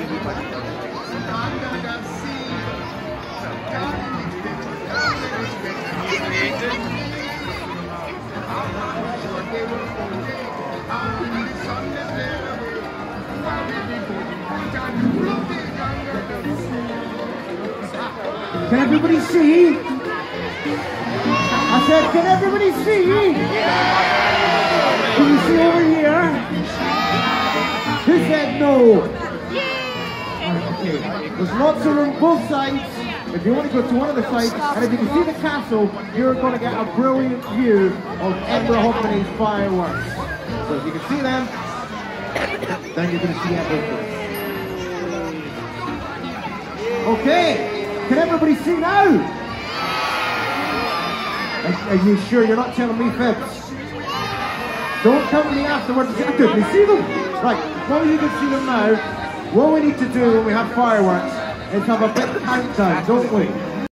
Can everybody see? I said, can everybody see? Can you see over here? Who said no? Okay, there's lots of room both sides. If you want to go to one of the sides, and if you can see the castle, you're going to get a brilliant view of Edinburgh Hogmanay's fireworks. So if you can see them, then you're going to see everything. Okay, can everybody see now? Are you sure you're not telling me fibs? Don't come to me afterwards and say, I couldn't see them. Right, as long as you can see them now, what we need to do when we have fireworks is have a big countdown, don't we?